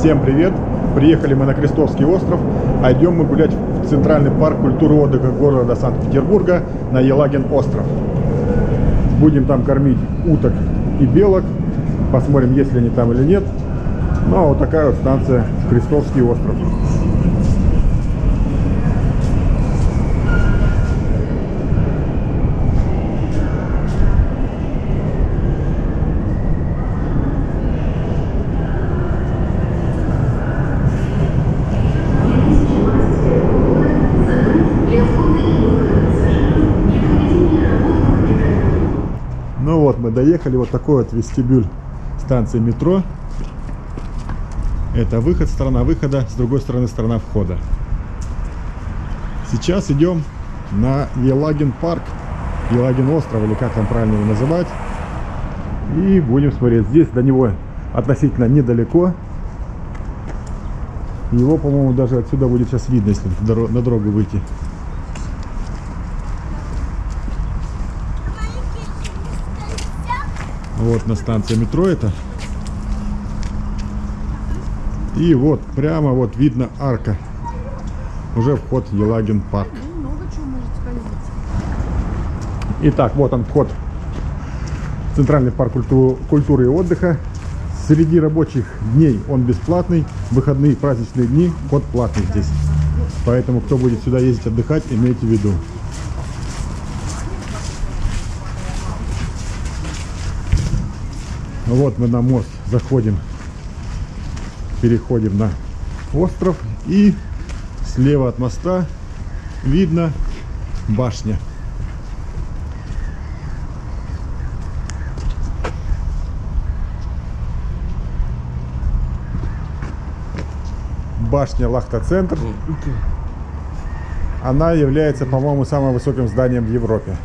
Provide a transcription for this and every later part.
Всем привет! Приехали мы на Крестовский остров, а идем мы гулять в Центральный парк культуры и отдыха города Санкт-Петербурга на Елагин остров. Будем там кормить уток и белок, посмотрим, есть ли они там или нет. Ну а вот такая вот станция Крестовский остров. Ну вот, мы доехали, вот такой вот вестибюль станции метро. Это выход, сторона выхода, с другой стороны сторона входа. Сейчас идем на Елагин парк, Елагин остров, или как там правильно его называть. И будем смотреть. Здесь до него относительно недалеко. Его, по-моему, даже отсюда будет сейчас видно, если на дорогу выйти. Вот на станции метро это. И вот прямо вот видно арка. Уже вход в Елагин парк. Итак, вот он вход в Центральный парк культуры и отдыха. Среди рабочих дней он бесплатный. Выходные и праздничные дни вход платный здесь. Поэтому кто будет сюда ездить отдыхать, имейте в виду. Вот мы на мост заходим, переходим на остров, и слева от моста видно башня. Башня Лахта-центр. Она является, по-моему, самым высоким зданием в Европе.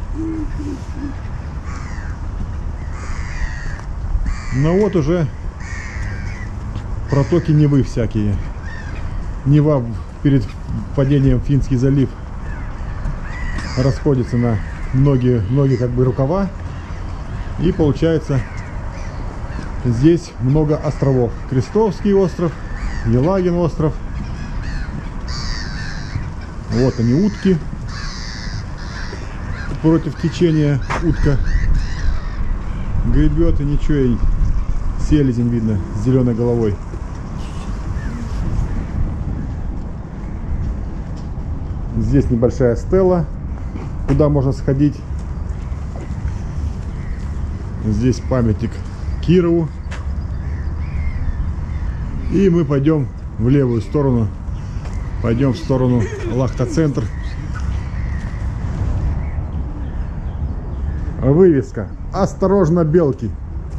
Но вот уже протоки Невы всякие. Нева перед падением в Финский залив расходится на многие как бы рукава. И получается здесь много островов. Крестовский остров, Елагин остров. Вот они, утки. Против течения утка гребет, и ничего, и селезень видно с зеленой головой. Здесь небольшая стела, куда можно сходить. Здесь памятник Кирову. И мы пойдем в левую сторону. Пойдем в сторону Лахта-центр. Вывеска: осторожно, белки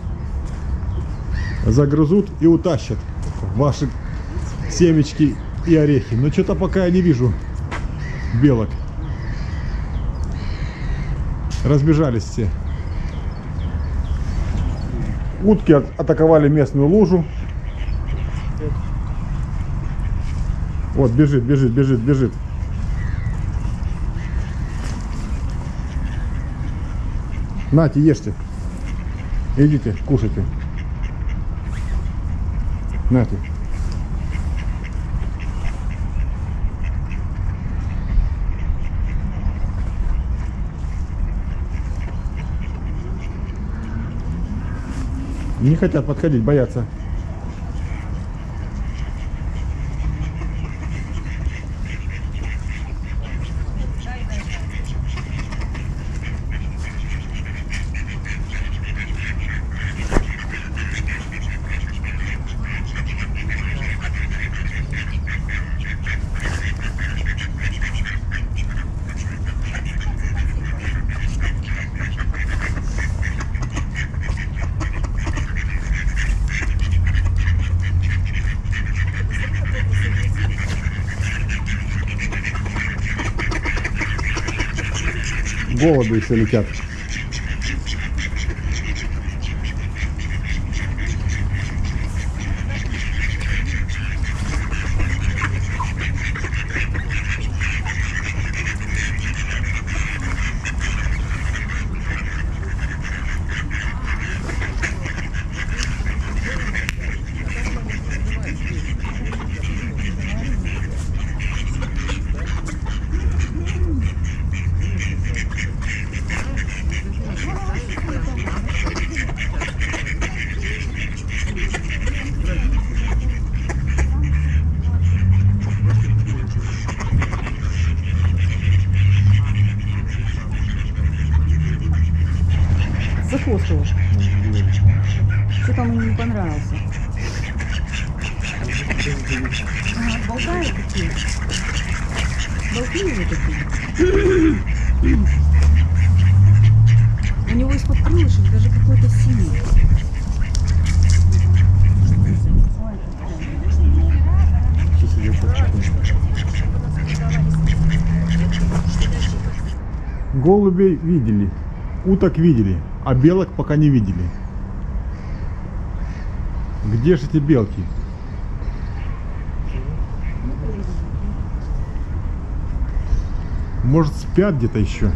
загрызут и утащат ваши семечки и орехи. Но что-то пока я не вижу белок. Разбежались все. Утки атаковали местную лужу. Вот бежит. Нате, ешьте. Идите, кушайте. Нате. Не хотят подходить, боятся. Голуби еще летят. хвост. Что-то он ему не понравился. Ага, болтают такие. Болтливые такие. У него из-под крылышек даже какой-то синий. Голубей видели, уток видели, а белок пока не видели. Где же эти белки? Может, спят где-то еще?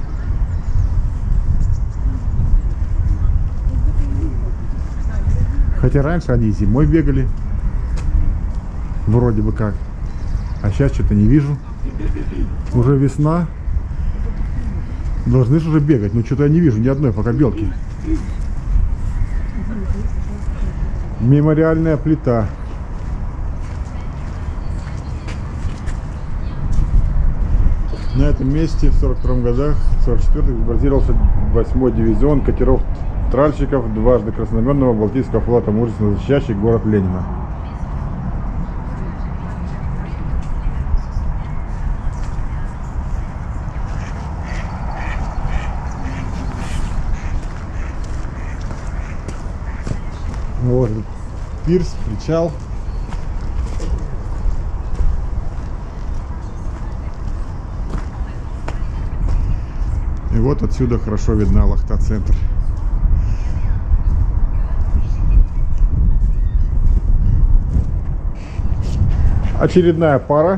Хотя раньше они зимой бегали. Вроде бы как. А сейчас что-то не вижу. Уже весна. Должны же уже бегать, но что-то я не вижу ни одной пока белки. Мемориальная плита. На этом месте в 42 годах, в 44-х базировался 8-й дивизион катеров-тральщиков дважды краснознаменного Балтийского флота, мужественно защищающий город Ленина. Вот пирс, причал. И вот отсюда хорошо видна Лахта-центр. Очередная пара.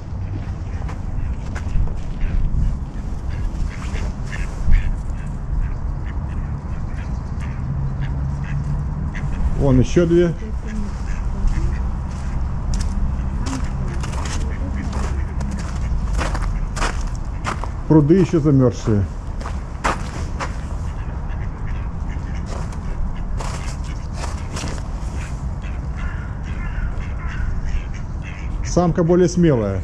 Вон еще две. Пруды еще замерзшие. Самка более смелая.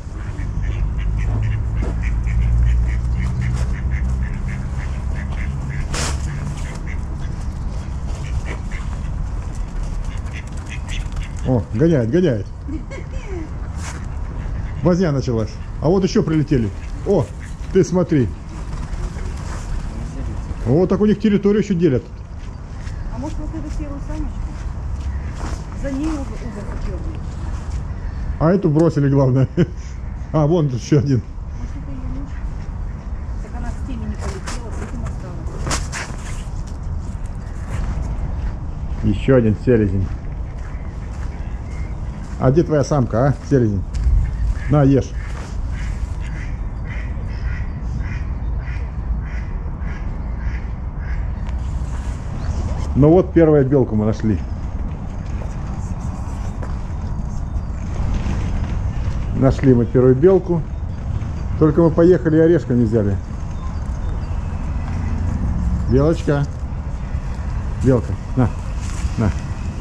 О, гоняет, гоняет. Возня началась. А вот еще прилетели. О, ты смотри. Вот так у них территорию еще делят. А может вот эту серую самочку? За ней угол черный. А эту бросили, главное. А, вон тут еще один. Может это ее муж? Так она с теми не полетела, с этим осталась. Еще один селезень. А где твоя самка, а, селезень? На, ешь. Ну вот первую белку мы нашли. Нашли мы первую белку. Только мы поехали и орешка не взяли. Белочка. Белка. На. На.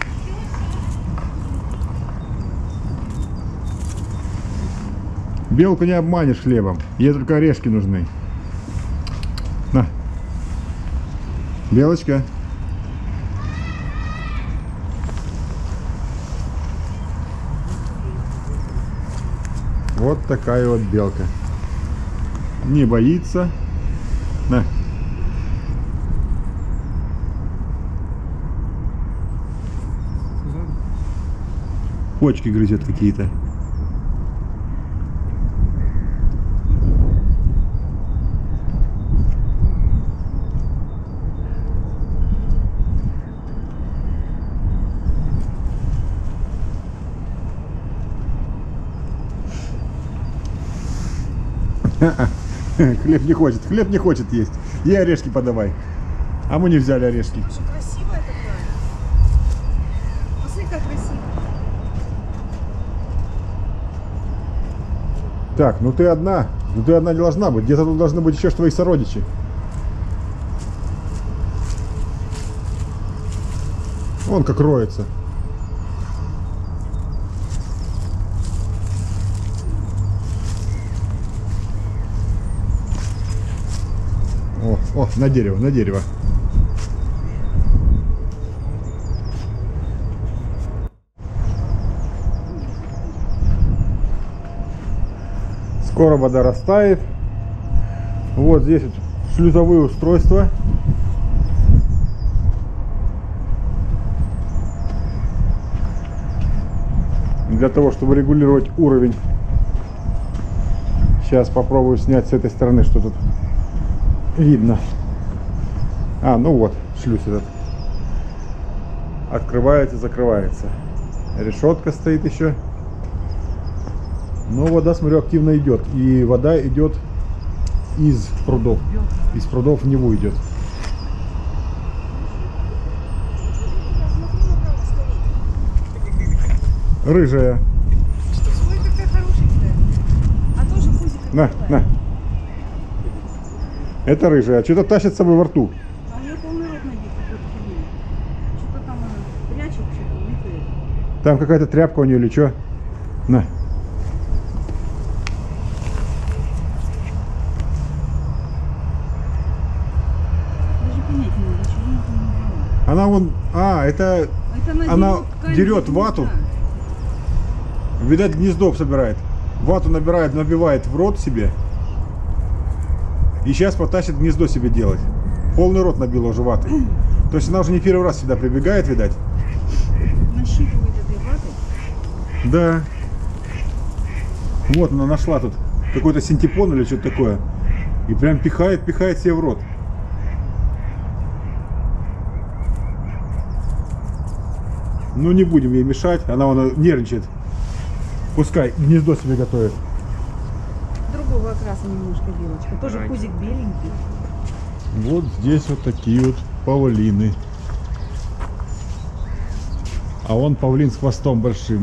Белку не обманешь хлебом. Ей только орешки нужны. На. Белочка. Вот такая вот белка. Не боится. На. Почки грызет какие-то. Хлеб не хочет есть. Ей орешки подавай. А мы не взяли орешки. Что красивая такая. Посмотри, как красиво. Так, ну ты одна не должна быть. Где-то тут должны быть еще твои сородичи. Вон как роется. О, на дерево, на дерево. Скоро вода растает. Вот здесь вот шлюзовые устройства. Для того, чтобы регулировать уровень. Сейчас попробую снять с этой стороны, что тут видно. А, ну вот, шлюз этот. Открывается, закрывается. Решетка стоит еще. Но вода, смотрю, активно идет. И вода идет из прудов. Из прудов в него идет. Рыжая. Ой, какая хорошенькая. А тоже пузик. На, на. Это рыжая. Что-то тащит с собой во рту. А у нее полный рот набит какой-то фигней. Что-то там она прячет, что-то улитает. Там какая-то тряпка у нее или что? На. Даже понять не могу, чего она там набрала. Она вон... А, это... Это Она ткань дерет гнезда. вату. Видать, гнездо собирает. Вату набирает, набивает в рот себе. И сейчас потащит гнездо себе делать. Полный рот набила уже ваты. То есть она уже не первый раз сюда прибегает, видать. Нащипывает этой ватой. Да. Вот она нашла тут какой-то синтепон или что-то такое. И прям пихает себе в рот. Ну не будем ей мешать, она нервничает. Пускай гнездо себе готовит. Другого окраса немножко белочка. Тоже пузик беленький. Вот здесь вот такие вот павлины. А вон павлин с хвостом большим.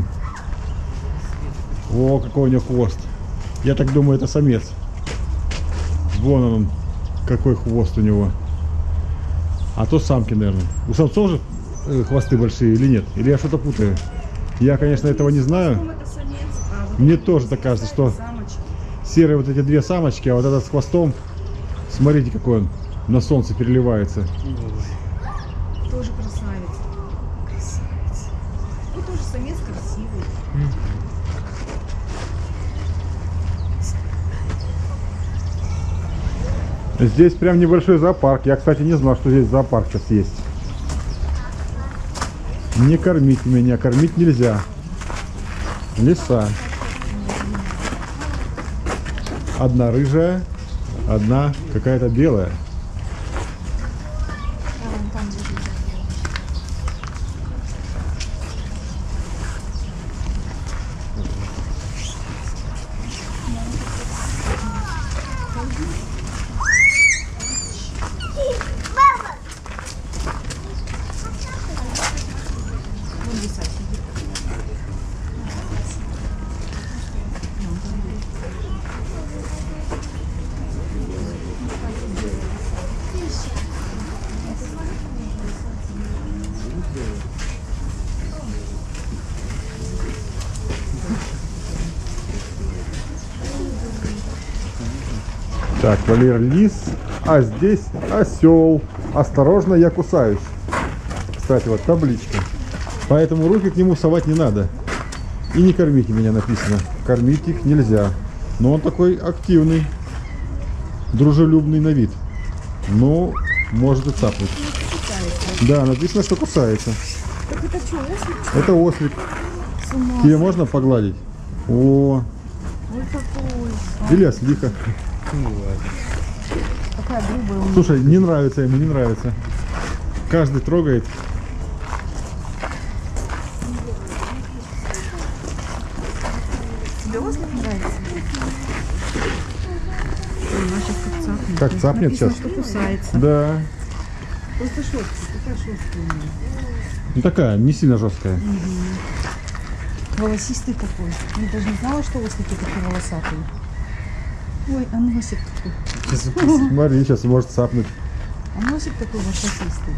О, какой у него хвост. Я так думаю, это самец. Вон он, какой хвост у него. А то самки, наверное. У самцов же хвосты большие или нет? Или я что-то путаю? Я, конечно, этого не знаю. Это самец, а вот Мне это тоже так кажется, что самочка. серые вот эти две самочки, а вот этот с хвостом, смотрите, какой он на солнце переливается. Тоже красавец. Красавец. Ну тоже самец красивый. Здесь прям небольшой зоопарк. Я, кстати, не знал, что здесь зоопарк сейчас есть. Не кормите меня, кормить нельзя. Лиса. Одна рыжая, одна какая-то белая. Так, вольер лис, а здесь осел. Осторожно, я кусаюсь. Кстати, вот табличка. Поэтому руки к нему совать не надо. И не кормите меня, написано. Кормить их нельзя. Но он такой активный, дружелюбный на вид. Но может и цапнуть. Да, написано, что кусается. Так это что, ослик? Это ослик. С ума. Тебе можно погладить? О, Ой, какой. или ослика. Какая грубая у меня. Слушай, не нравится ему, не нравится. Каждый трогает. Тебе ослик нравится? Она сейчас как цапнет. Как цапнет Написано, сейчас? что кусается. Да. Просто шерстка. Какая шерстка у нее? Ну такая, не сильно жесткая. Волосистый такой. Я даже не знала, что ослики такие волосатые. Ой, а носик какой. Смотри, сейчас может цапнуть. А носик такой волосистый.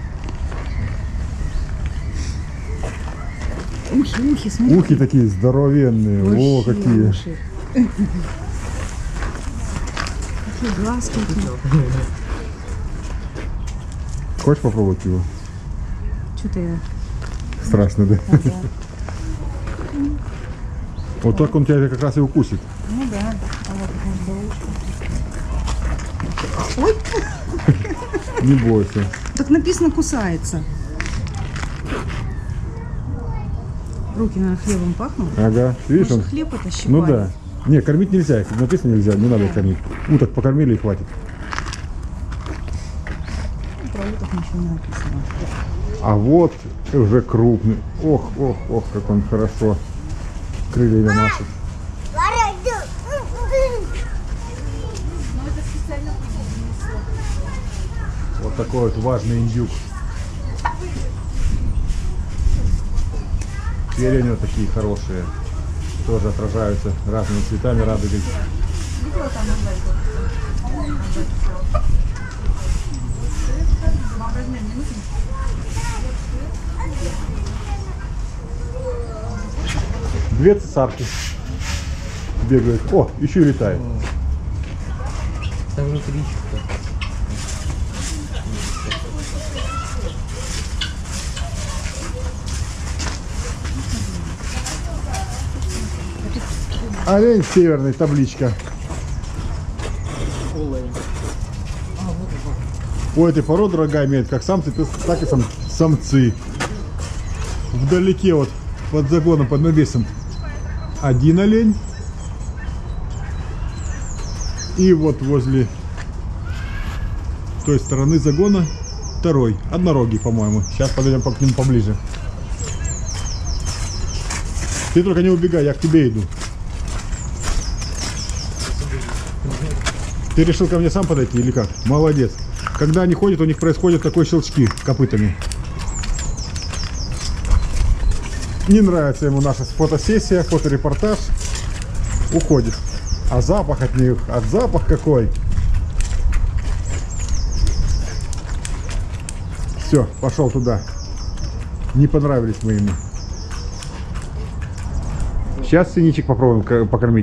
Ухи, смотри. Ухи такие здоровенные. О, Вообще какие. уши. Какие глазки. Хочешь попробовать его? Что-то я... Страшно, да? Ага. Вот так он тебя как раз и укусит. Ну да. А вот Ой, Не бойся. так написано кусается. Руки, наверное, хлебом пахнут. Ага. Видишь, он... Может, хлеб это щипать? Ну да. Не, кормить нельзя. Если написано нельзя, не надо их кормить. Уток покормили и хватит. Про уток ничего не написано. А вот уже крупный. Ох, ох, ох, как он хорошо крыльями машет. Вот такой вот важный индюк. Перья у него такие хорошие. Тоже отражаются разными цветами радуги. Две цесарки бегают. О, еще и летает. Там внутри. Олень северный, табличка. У этой породы рога имеют как самцы, так и самцы. Вдалеке вот под загоном, под навесом один олень. И вот возле той стороны загона второй, однорогий, по-моему. Сейчас подойдем к нему поближе. Ты только не убегай, я к тебе иду. Ты решил ко мне сам подойти или как? Молодец. Когда они ходят, у них происходят такие щелчки копытами. Не нравится ему наша фотосессия, фоторепортаж. Уходит. А запах от них, запах какой. Все, пошел туда. Не понравились мы ему. Сейчас синичек попробуем покормить.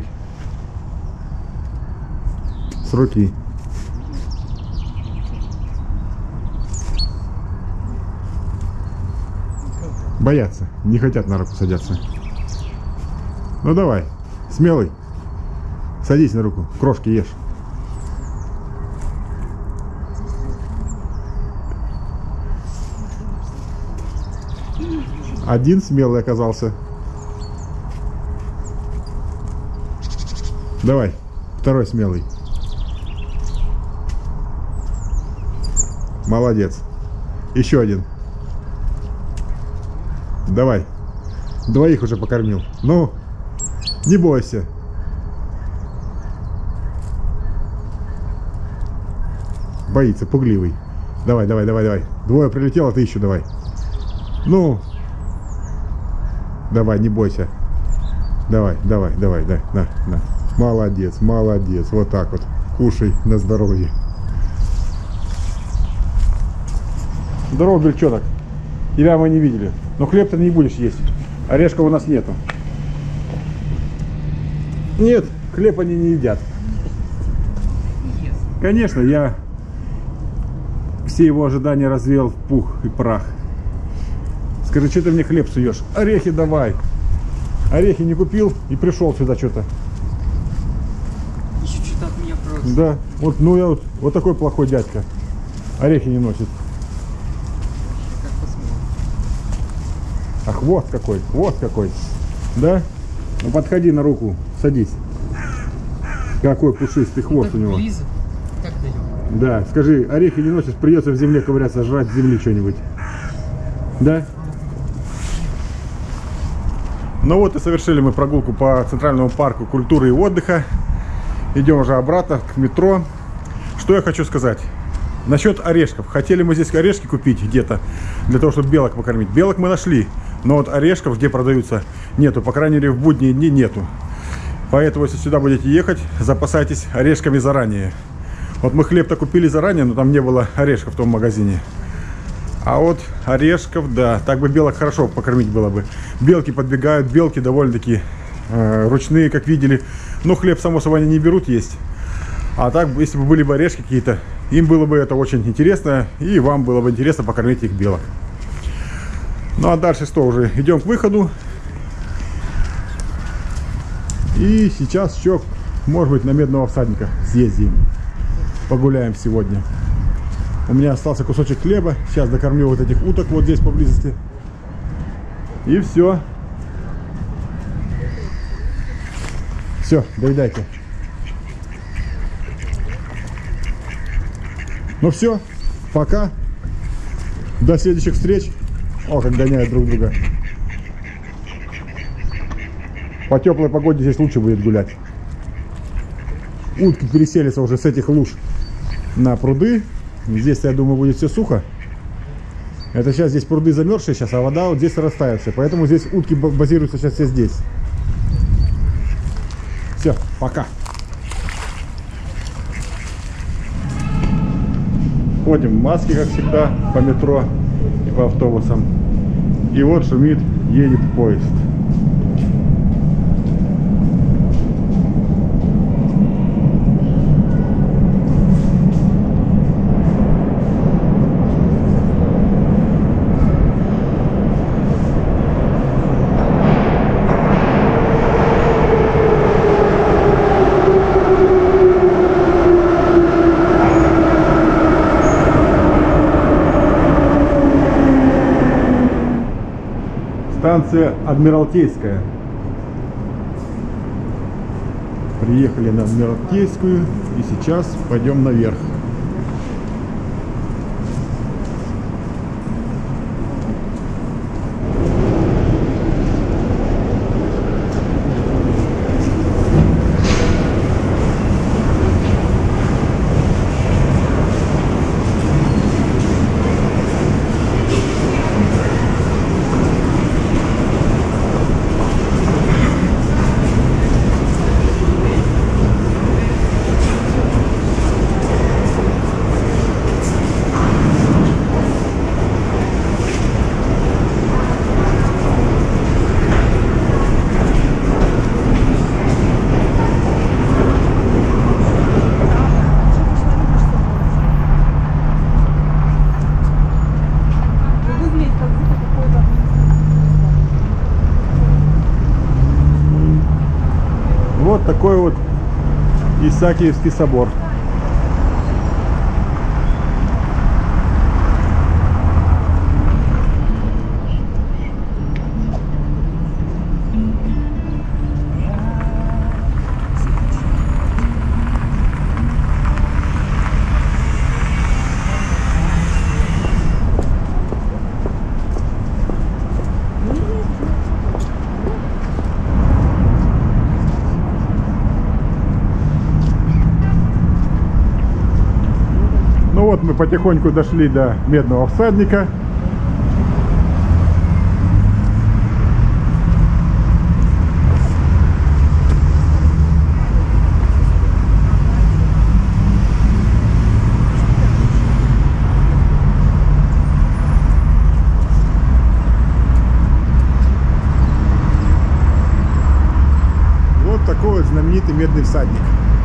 С руки. Боятся, не хотят на руку садятся. Ну давай, смелый. Садись на руку, крошки ешь. Один смелый оказался. Давай, второй смелый. Молодец. Еще один. Давай. Двоих уже покормил. Ну, не бойся. Боится, пугливый. Давай, давай, давай, давай. Двое прилетело, ты еще давай. Ну. Давай, не бойся. Давай, давай, давай, да, на, на. Молодец, молодец. Вот так вот. Кушай на здоровье. Здорово, бельчонок. Тебя мы не видели. Но хлеб ты не будешь есть. Орешков у нас нету. Нет, хлеб они не едят. Конечно, я все его ожидания развеял в пух и прах. Скажи, что ты мне хлеб суешь? Орехи давай. Орехи не купил и пришел сюда что-то. Еще что-то от меня просит. Да, вот, ну я вот такой плохой дядька. Орехи не носит. Как посмотрим. А хвост какой. Да? Ну подходи на руку, садись. Какой пушистый хвост у него. Близко. Как даем? Да, скажи, орехи не носишь, придется в земле ковыряться, жрать с земли что-нибудь. Да? Ну вот и совершили мы прогулку по Центральному парку культуры и отдыха. Идем уже обратно к метро. Что я хочу сказать. Насчет орешков. Хотели мы здесь орешки купить где-то, для того, чтобы белок покормить. Белок мы нашли, но вот орешков, где продаются, нету. По крайней мере, в будние дни нету. Поэтому, если сюда будете ехать, запасайтесь орешками заранее. Вот мы хлеб-то купили заранее, но там не было орешков в том магазине. А вот орешков, да, так бы белок хорошо покормить было бы. Белки подбегают, белки довольно-таки ручные, как видели. Но хлеб, само собой, они не берут есть. А так, если бы были бы орешки какие-то, им было бы это очень интересно. И вам было бы интересно покормить их белок. Ну а дальше что уже? Идем к выходу. И сейчас еще, может быть, на Медного всадника съездим. погуляем сегодня. У меня остался кусочек хлеба. Сейчас докормлю вот этих уток вот здесь поблизости. И все. Все, доедайте. Ну все, пока. До следующих встреч. О, как гоняют друг друга. По теплой погоде здесь лучше будет гулять. Утки переселятся уже с этих луж на пруды. Здесь, я думаю, будет все сухо. Это сейчас здесь пруды замерзшие сейчас, а вода вот здесь растаявшая. Поэтому здесь утки базируются сейчас все здесь. Все, пока. Ходим в маске, как всегда, по метро и по автобусам. И вот шумит, едет поезд. Станция Адмиралтейская. Приехали на Адмиралтейскую и сейчас пойдем наверх. Вот такой вот Исаакиевский собор. Ну вот мы потихоньку дошли до Медного всадника. Вот такой вот знаменитый Медный всадник.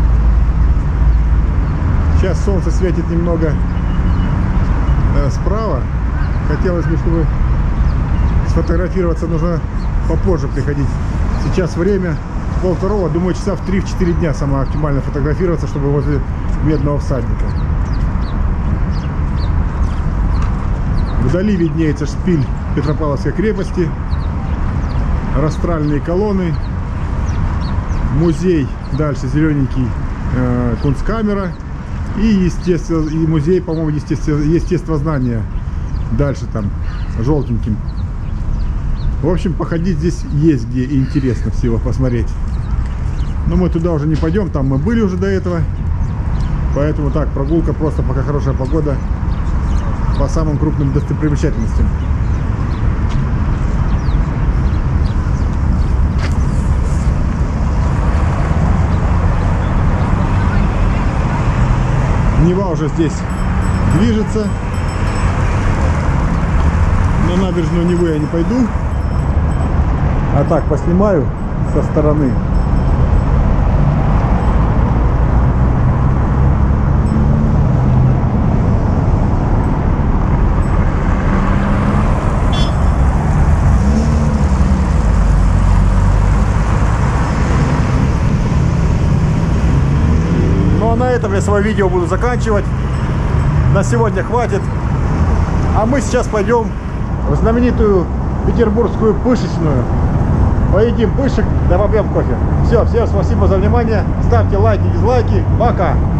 Сейчас солнце светит немного справа. Хотелось бы, чтобы сфотографироваться, нужно попозже приходить. Сейчас время 12:30, думаю, часа в 3-4 дня самое оптимально фотографироваться, чтобы возле Медного всадника. Вдали виднеется шпиль Петропавловской крепости, растральные колонны, музей, дальше зелененький, Кунсткамера. И, естественно, и музей, по-моему, естествознания. Дальше там, желтеньким. В общем, походить здесь есть где и интересно всего посмотреть. Но мы туда уже не пойдем, там мы были уже до этого. Поэтому так, прогулка просто, пока хорошая погода, по самым крупным достопримечательностям. Нева уже здесь движется. На набережную Невы я не пойду, а так поснимаю со стороны. Ну а на этом я сегодня свое видео буду заканчивать. На сегодня хватит. А мы сейчас пойдем в знаменитую петербургскую пышечную. Поедим пышек, да попьем кофе. Все, всем спасибо за внимание. Ставьте лайки, дизлайки. Пока!